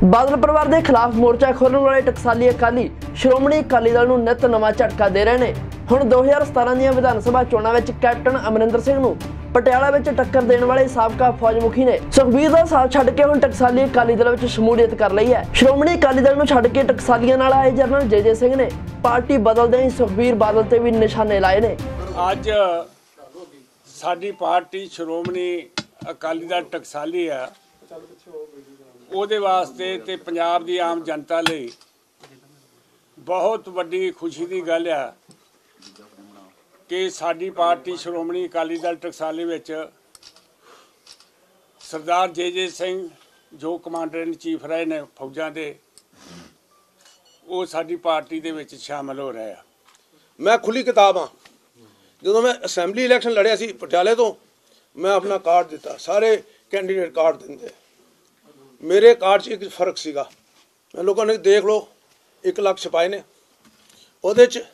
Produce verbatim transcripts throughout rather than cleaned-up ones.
बादल परिवार के खिलाफ मोर्चा खोलने वाले टकसाली अकाली श्रोमणी अकाली दल नूं नित नवां झटका दे रहे हैं। हुण दो हज़ार सतारह दी विधान सभा चोणां विच कैप्टन अमरिंदर सिंह नूं पटियाला विच टक्कर देने वाले साबका फौज मुखी ने सुखबीर दा साथ छड्ड के हुण टकसाली अकाली दल विच शमूलियत कर लई है। श्रोमणी अकाली दल नूं छड्ड के टकसालियां नाल आए जनरल जे जे सिंह ने पार्टी बदलदे ही सुखबीर बादल ते भी निशाने लाए ने। अज साडी पार्टी श्रोमणी अकाली दल टकसाली है, ਉਹਦੇ ਵਾਸਤੇ ਤੇ ਪੰਜਾਬ ਦੀ ਆਮ ਜਨਤਾ ਲਈ ਬਹੁਤ ਵੱਡੀ ਖੁਸ਼ੀ ਦੀ ਗੱਲ ਆ ਕਿ ਸਾਡੀ ਪਾਰਟੀ ਸ਼੍ਰੋਮਣੀ ਅਕਾਲੀ ਦਲ ਟਕਸਾਲੀ ਵਿੱਚ ਸਰਦਾਰ ਜੇ ਜੇ ਸਿੰਘ ਜੋ ਕਮਾਂਡਰ ਇਨ ਚੀਫ ਰਹੇ ਨੇ ਫੌਜਾਂ ਦੇ, ਉਹ ਸਾਡੀ ਪਾਰਟੀ ਦੇ ਵਿੱਚ ਸ਼ਾਮਲ ਹੋ ਰਹੇ ਆ। ਮੈਂ ਖੁੱਲੀ ਕਿਤਾਬ ਹਾਂ। ਜਦੋਂ ਮੈਂ ਅਸੈਂਬਲੀ ਇਲੈਕਸ਼ਨ ਲੜਿਆ ਸੀ ਪਟਿਆਲੇ ਤੋਂ, ਮੈਂ ਆਪਣਾ ਕਾਰਡ ਦਿੱਤਾ, ਸਾਰੇ ਕੈਂਡੀਡੇਟ ਕਾਰਡ ਦਿੰਦੇ। मेरे कार्ड च एक फर्क सीगा, लोगों ने देख लो एक लाख छपाए ने, ਉਹਦੇ ਚ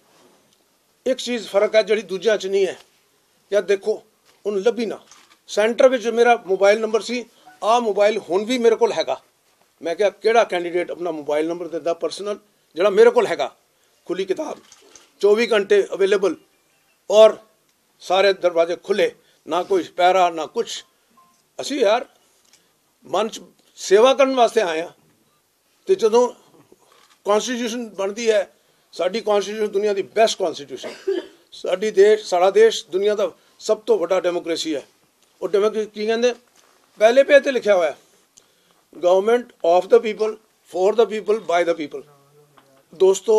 एक चीज़ फर्क है जी दूजिया च नहीं है। या देखो उन लभी ना सेंटर में मेरा मोबाइल नंबर सी, आ मोबाइल हुण भी मेरे को हैगा। मैं क्या केड़ा कैंडीडेट अपना मोबाइल नंबर दिंदा पर्सनल जिहड़ा मेरे को हैगा। खुली किताब चौबीस घंटे अवेलेबल और सारे दरवाजे खुले, ना कोई पैरा ना कुछ। असी यार मन च सेवा करने वास्ते आए हैं। तो जो कॉन्स्टिट्यूशन बनती है, साड़ी कॉन्स्टिट्यूशन दुनिया की बेस्ट कॉन्स्टिट्यूशन, साड़ी देश साड़ा देश दुनिया का सब तो बड़ा डेमोक्रेसी है। और डेमोक्रेसी की कहते पहले पे तो लिखा हुआ है, government of the people for the people by the people. दोस्तों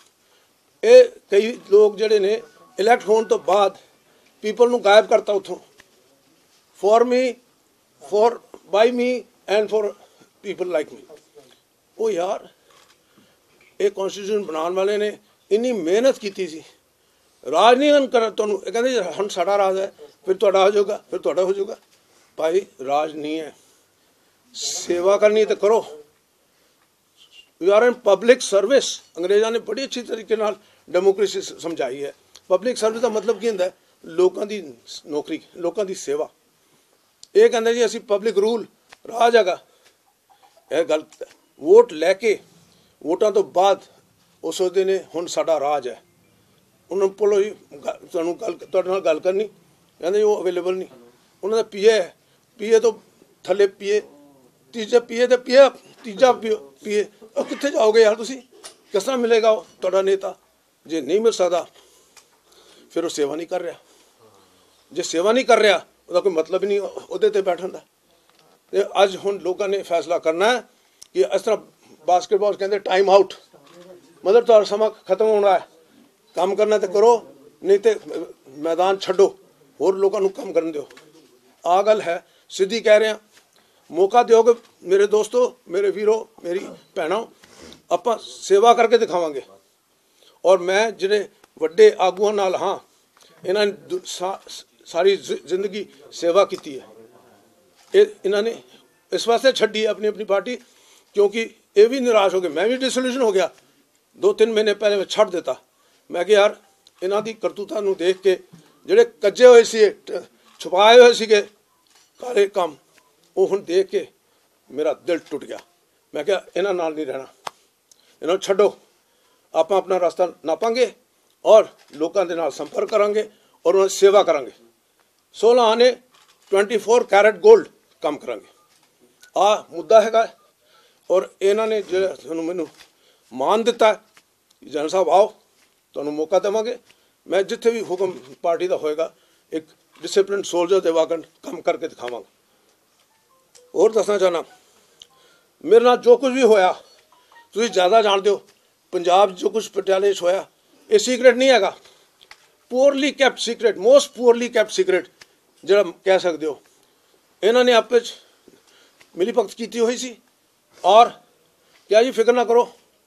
ये कई लोग जोड़े ने इलैक्ट होने तो बाद पीपल नूं गायब करता उतों, for me for by me and for people like me. वो यार ये कॉन्स्टिट्यूशन बनाने वाले ने इन्नी मेहनत की सी, राज नहीं कर तुहानूं कहंदे हुण साडा राज है फिर तुहाडा हो जाऊगा फिर तुहाडा हो जाऊगा। भाई राज नहीं है, सेवा करनी तो करो। We are in public service. अंग्रेज़ों ने बड़ी अच्छी तरीके नाल डेमोक्रेसी समझाई है। पब्लिक सर्विस का मतलब की हुंदा है, लोगों की नौकरी, लोगों की सेवा। ये कहते जी असी पब्लिक रूल राज हैगा, यह गलत है। वोट लैके वोटां तो बाद वो सोचते ने हुण साडा राज है। उन्होंने बोलो जी तुहानूं गल तुहाडे नाल गल करनी, कहते वो अवेलेबल नहीं। उन्होंने पीए है, पीए तो थले पीए, तीजे पीए तो पीए, तीजा पीए, कित्थे जाओगे यार तुसीं? किस तरह मिलेगा वो तुहाडा नेता? जे नहीं मिल सकता फिर वो सेवा नहीं कर रहा। जे सेवा नहीं कर रहा ਉਹਦਾ कोई मतलब ही नहीं ਉਹਦੇ ਤੇ बैठन का। ਤੇ ਅੱਜ ਹੁਣ ਲੋਕਾਂ ਨੇ फैसला करना है कि इस तरह बास्केटबॉल कहते टाइम आउट, मतलब तो समा खत्म होना है, काम करना तो करो नहीं तो मैदान छड्डो, होर लोगों को काम करन दिओ। आ गल है सीधी कह रहे हैं, मौका दोगे मेरे दोस्तों, मेरे वीरों, मेरी भैनों, आपां सेवा करके दिखावांगे। और मैं जिहड़े वड्डे आगूआं नाल हाँ, इन्हां ने सारी जिंदगी सेवा की है। ये इन्होंने इस वास्ते छड्डी अपनी अपनी पार्टी क्योंकि ये भी निराश हो गए, मैं भी डिसोल्यूशन हो गया। दो तीन महीने पहले मैं छड्ड दिता। मैं कि यार इन्हां दी करतूतां नूं देख के जिहड़े कज्जे होए सी छुपाए हुए सीगे काले काम, वो हुण देख के मेरा दिल टुट गया। मैं क्या इन्हां नाल नहीं रहना, इन्हां छड्डो, आपां अपना रास्ता नापांगे और लोगों के नाल संपर्क करांगे और उन्हें सेवा करांगे। सोलह आने ट्वेंटी फोर कैरेट गोल्ड काम करांगे। आ मुद्दा हैगा। और इन्होंने जो मैनू मान दिता जनरल साहब आओ तुहानूं मौका देवांगे, मैं जिथे भी हुक्म पार्टी का होएगा एक डिसिपलिन सोल्जर दे वागन काम करके दिखावांगा। और दसना चाहना मेरे नाल जो कुछ भी होया तुसीं ज़्यादा जानते हो। पंजाब जो कुछ पटियाले च होया ये सीक्रेट नहीं हैगा, poorly kept secret, most poorly kept secret जो कह सकते हो। इन्होंने आपे मिली भगत की हुई सी। और क्या जी फिक्र ना करो,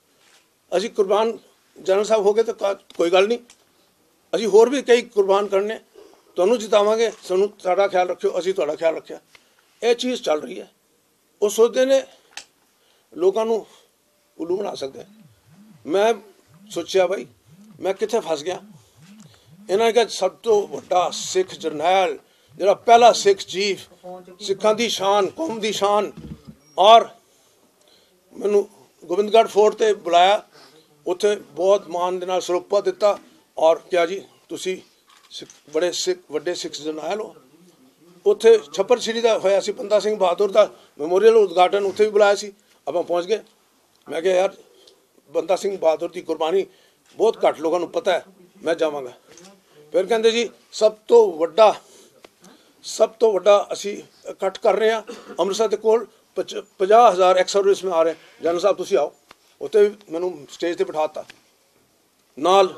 असी कुर्बान जनरल साहब हो गए तो कोई गल नहीं, असी होर भी कई कुर्बान करने, तुहानूं जितावांगे, सानूं साडा ख्याल रखियो, असी तुहाडा ख्याल रखिया। ये चीज़ चल रही है। वो सोचते ने लोगों को उल्लू बना सकते। मैं सोचा भाई मैं कित्थे फस गया। इन्होंने कहा सब तो वड्डा सिख जरनैल जिहड़ा पहला सिख चीफ, सिखां दी शान, कौम दी शान और ਮੈਨੂੰ ਗੋਬਿੰਦਗੜ੍ਹ ਫੋਰਟ ਤੇ ਬੁਲਾਇਆ, ਉੱਥੇ ਬਹੁਤ ਮਾਣ ਦੇ ਨਾਲ ਸਰੂਪਾ ਦਿੱਤਾ ਔਰ ਕਿਹਾ ਜੀ ਤੁਸੀਂ ਸਿੱਖ- ਬੜੇ ਸਿੱਖ ਵੱਡੇ ਸਿੱਖ ਜਰਨੈਲ ਹੋ। ਉੱਥੇ ਛੱਪੜ ਛਿੜੀ ਦਾ ਹੋਇਆ ਸੀ ਬੰਦਾ ਸਿੰਘ ਬਹਾਦਰ ਦਾ ਮੈਮੋਰੀਅਲ ਉਦਘਾਟਨ, ਉੱਥੇ ਵੀ ਬੁਲਾਇਆ ਸੀ, ਆਪਾਂ ਪਹੁੰਚ ਗਏ। ਮੈਂ ਕਿਹਾ ਯਾਰ ਬੰਦਾ ਸਿੰਘ ਬਹਾਦਰ ਦੀ ਕੁਰਬਾਨੀ ਬਹੁਤ ਘੱਟ ਲੋਕਾਂ ਨੂੰ ਪਤਾ ਹੈ, ਮੈਂ ਜਾਵਾਂਗਾ। ਫਿਰ ਕਹਿੰਦੇ ਜੀ ਸਭ ਤੋਂ ਵੱਡਾ ਸਭ ਤੋਂ ਵੱਡਾ ਅਸੀਂ ਇਕੱਠ ਕਰ ਰਹੇ ਹਾਂ ਅੰਮ੍ਰਿਤਸਰ ਦੇ ਕੋਲ, ਪੰਜਾਹ ਹਜ਼ਾਰ ਐਕਸ ਸਰਵਿਸ में ਆ ਰਹੇ, ਜਨਰਲ ਸਾਹਿਬ ਤੁਸੀਂ ਆਓ। ਉੱਥੇ ਵੀ ਮੈਨੂੰ ਸਟੇਜ ਤੇ ਬਿਠਾ ਦਿੱਤਾ, ਨਾਲ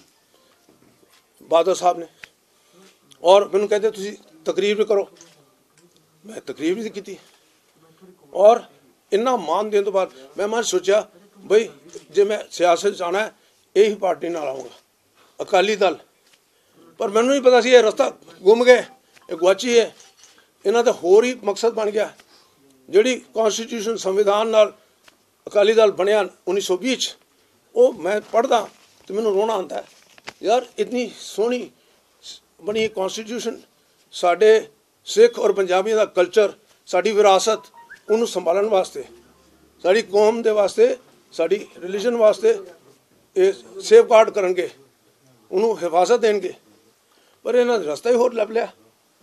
ਬਾਦਲ ਸਾਹਿਬ ਨੇ, ਔਰ ਮੈਨੂੰ ਕਹਿੰਦੇ ਤੁਸੀਂ ਤਕਰੀਰ ਵੀ ਕਰੋ। ਮੈਂ ਤਕਰੀਰ ਵੀ ਕੀਤੀ ਔਰ ਇੰਨਾ ਮਾਨ ਦੇਣ ਤੋਂ ਬਾਅਦ ਮੈਂ ਮਨ ਸੋਚਿਆ ਬਈ ਜੇ ਮੈਂ ਸਿਆਸਤ 'ਚ ਆਉਣਾ ਇਹੀ ਪਾਰਟੀ ਨਾਲ ਆਊਂਗਾ, ਅਕਾਲੀ ਦਲ। ਪਰ ਮੈਨੂੰ ਨਹੀਂ ਪਤਾ ਸੀ ਇਹ ਰਸਤਾ ਗੁੰਮ ਗਏ, ਇਹ ਗੁਆਚੀ ਹੈ। ਇਹਨਾਂ ਦਾ ਹੋਰ ਹੀ ਮਕਸਦ ਬਣ ਗਿਆ। ਜਿਹੜੀ ਕੌਨਸਟੀਟਿਊਸ਼ਨ ਸੰਵਿਧਾਨ ਨਾਲ ਅਕਾਲੀ ਦਲ ਬਣਿਆ ਉੱਨੀ ਸੌ ਵੀਹ 'ਚ, ਉਹ ਮੈਂ ਪੜ੍ਹਦਾ ਅਤੇ ਮੈਨੂੰ ਰੋਣਾ ਆਉਂਦਾ ਹੈ ਯਾਰ ਇਤਨੀ ਸੋਹਣੀ ਬਣੀ ਕੌਨਸਟੀਟਿਊਸ਼ਨ, ਸਾਡੇ ਸਿੱਖ ਔਰ ਪੰਜਾਬੀਆਂ ਦਾ ਕਲਚਰ, ਸਾਡੀ ਵਿਰਾਸਤ, ਉਹਨੂੰ ਸੰਭਾਲਣ ਵਾਸਤੇ, ਸਾਡੀ ਕੌਮ ਦੇ ਵਾਸਤੇ, ਸਾਡੀ ਰਿਲੀਜਨ ਵਾਸਤੇ ਇਹ ਸੇਫ ਗਾਰਡ ਕਰਨਗੇ, ਉਹਨੂੰ ਹਿਫਾਜ਼ਤ ਦੇਣਗੇ। ਪਰ ਇਹਨਾਂ ਦਾ ਰਸਤਾ ਹੀ ਹੋਰ ਲੱਭ ਲਿਆ।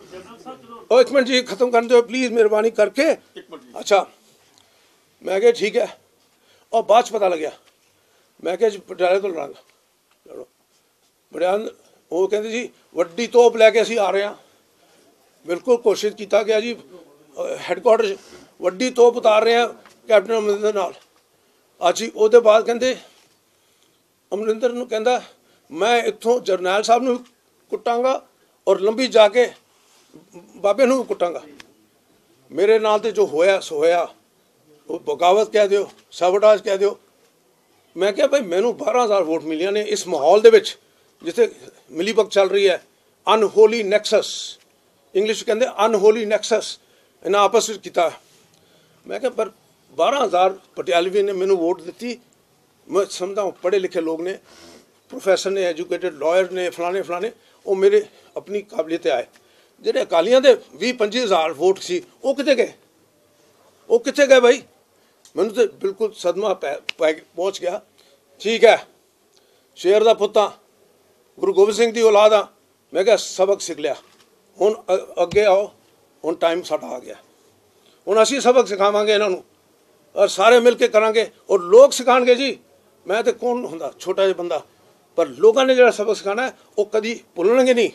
ਉਹ ਇੱਕ ਮਿੰਟ ਜੀ ਖਤਮ ਕਰ ਦਿਓ ਪਲੀਜ਼ ਮਿਹਰਬਾਨੀ ਕਰਕੇ। ਅੱਛਾ ਮੈਂ ਕਿਹਾ ਠੀਕ ਹੈ। और बाद च पता लग्या, मैं क्या जी पटियाले तो लड़ांगा, चलो पटियाले वो कहते जी वड्डी तोप लैके असीं आ रहे हैं। बिल्कुल कोशिश किया गया जी, हैडकुआटर वड्डी तोप उतार रहे हैं कैप्टन अमरिंदर नाल। अज जी वो बाद कहते अमरिंदर नूं कहंदा मैं इत्थों जरनैल साहब नूं कुटांगा और लंबी जाके बाबे नूं कुटांगा। मेरे नाल ते जो होया सो होया, वो बगावत कह दिओ, साबोटाज कह दिओ। मैं क्या भाई मैनू बारह हज़ार वोट मिलिया ने इस माहौल दे विच जिथे मिलीभगत चल रही है, अनहोली नैक्सस, इंग्लिश कहते अनहोली नैक्सस, इन्हें आपस में किया। मैं क्या पर बारह हज़ार पटियालवी ने मैनू वोट दी। मैं समझदा हूँ पढ़े लिखे लोग ने, प्रोफैसर ने, एजुकेटेड लॉयर ने, फलाने फलाने, वो मेरे अपनी काबलियत आए। ਜਿਹੜੇ ਅਕਾਲੀਆਂ ਦੇ ਵੀਹ ਪੰਜੀ ਹਜ਼ਾਰ ਵੋਟ ਸੀ ਉਹ ਕਿੱਥੇ ਗਏ? ਉਹ ਕਿੱਥੇ ਗਏ ਭਾਈ? ਮੈਨੂੰ ਤਾਂ ਬਿਲਕੁਲ ਸਦਮਾ ਪੈ ਪਹੁੰਚ ਗਿਆ। ਠੀਕ ਹੈ, ਸ਼ੇਰ ਦਾ ਪੁੱਤਾਂ, ਗੁਰੂ ਗੋਬਿੰਦ ਸਿੰਘ ਦੀ ਔਲਾਦ ਆ। ਮੈਂ ਕਿਹਾ ਸਬਕ ਸਿੱਖ ਲਿਆ, ਹੁਣ ਅੱਗੇ ਆਓ, ਹੁਣ ਟਾਈਮ ਸਾਡਾ ਆ ਗਿਆ। ਹੁਣ ਅਸੀਂ ਸਬਕ ਸਿਖਾਵਾਂਗੇ ਇਹਨਾਂ ਨੂੰ ਔਰ ਸਾਰੇ ਮਿਲ ਕੇ ਕਰਾਂਗੇ ਔਰ ਲੋਕ ਸਿਖਾਣਗੇ ਜੀ। ਮੈਂ ਤਾਂ ਕੌਣ ਹੁੰਦਾ, ਛੋਟਾ ਜਿਹਾ ਬੰਦਾ, ਪਰ ਲੋਕਾਂ ਨੇ ਜਿਹੜਾ ਸਬਕ ਸਿਖਾਣਾ ਉਹ ਕਦੀ ਭੁੱਲਣਗੇ ਨਹੀਂ।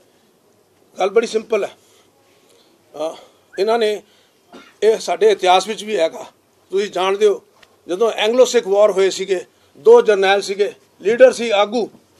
गल बड़ी सिंपल है। इन्होंने ये साढ़े इतिहास में भी हैगा, तुसीं जानते हो जदों एंग्लो सिख वॉर होए सीगे, दो जरनैल सीगे, लीडर सी आगू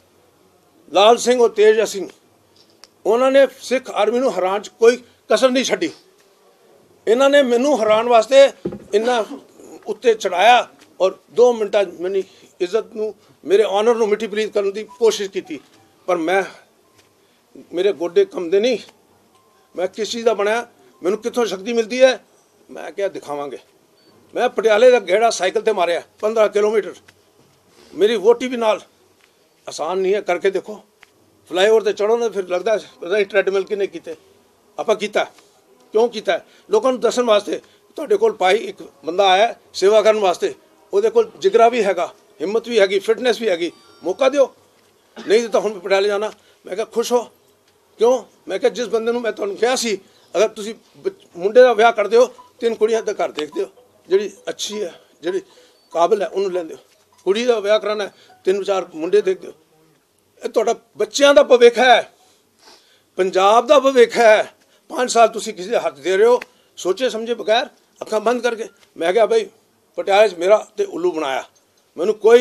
लाल सिंह और तेज सिंह। उन्होंने सिख आर्मी नूं हराण च कोई कसर नहीं छड्डी। इन्होंने मैनू हराण वास्ते इन्ना उत्ते चढ़ाया और दो मिनटां मेरी इज्जत नूं, मेरे ऑनर नूं मिट्टी पलीत करने की कोशिश की। पर मैं मेरे गोडे कंबदे नहीं, मैं किस चीज़ का बनया, मैनू कितों शक्ति मिलती है, मैं क्या दिखावांगे। मैं पटियाले का गेड़ा साइकिल ते मारिया पंद्रह किलोमीटर, मेरी वोटी भी नाल। आसान नहीं है, करके देखो। फ्लाईओवर ते चढ़ो ना फिर लगता है पता नहीं ट्रेडमिल किने कीते, आपां कीता। क्यों कीता? लोगों को दसन वास्ते। तुहाडे कोल भाई एक बंदा आया सेवा करने वास्ते, उहदे कोल जिगरा भी हैगा, हिम्मत भी हैगी, फिटनेस भी हैगी, मौका दिओ। नहीं दिता हुण पटियाले जाना। मैं क्या खुश हो क्यों? मैं क्या जिस बंदे नूं मैं तुहानूं कहा सी अगर तुसीं मुंडे दा विआह करदे हो तीन कुड़ियां दा घर देखदे हो, जिहड़ी अच्छी है, जिहड़ी काबिल है उहनूं लैंदे हो। कुड़ी दा विआह कराना है तीन चार मुंडे देखदे हो। ਇਹ ਤੁਹਾਡਾ ਬੱਚਿਆਂ ਦਾ ਭਵਿੱਖ ਹੈ, ਪੰਜਾਬ ਦਾ ਭਵਿੱਖ ਹੈ। पाँच साल तुसीं किसी दे हत्थ दे रहे हो सोचे समझे बगैर, अखां बंद करके। मैं क्या भाई पटियाले च मेरा ते उल्लू बनाया, मैनू कोई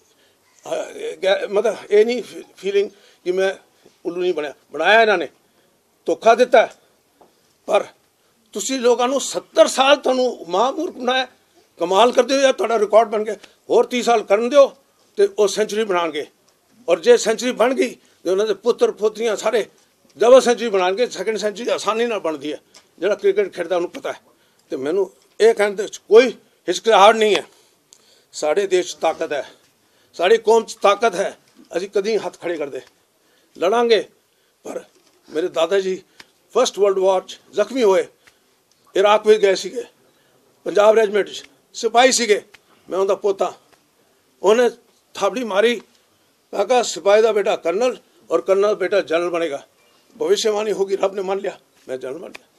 मतलब ये नहीं फीलिंग कि मैं उल्लू नहीं बनया। बनाया इन्होंने, धोखा दिता है। पर तुसीं लोगों नूं सत्तर साल तुहानूं महामूर्ख बनाया। कमाल करते हो यार, तुहाडा रिकॉर्ड बन गया। होर तीस साल करन दिओ ते वो सेंचुरी बनाणगे, और जे सेंचुरी बन गई तो उन्होंने पुत्र पोतियां सारे डबल सेंचुरी बनाएंगे। सैकेंड सेंचुरी आसानी नाल बनती है, जो क्रिकेट खेलता उन्होंने पता है। तो मैनू ये कहने कोई हिचकिचाहट नहीं है। साढ़े देश ताकत है, साड़ी कौम ताकत है, असीं कदी हथ खड़े करते, लड़ांगे। पर मेरे दादा जी फर्स्ट वर्ल्ड वॉर जख्मी होए, इराक में गए सीगे, पंजाब रेजिमेंट ਸਿਪਾਹੀ ਸੀਗੇ, ਮੈਂ ਉਹਦਾ ਪੋਤਾ। ਉਹਨੇ ਥਾਪੜੀ ਮਾਰੀ, ਮੈਂ ਕਿਹਾ ਸਿਪਾਹੀ ਦਾ ਬੇਟਾ ਕਰਨਲ और कर्नल बेटा जनरल बनेगा। भविष्यवाणी होगी, रब ने मान लिया, मैं जनरल बन गया।